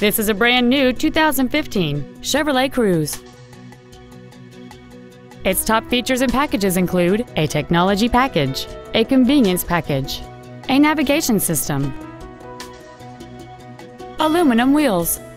This is a brand new 2015 Chevrolet Cruze. Its top features and packages include a technology package, a convenience package, a navigation system, aluminum wheels,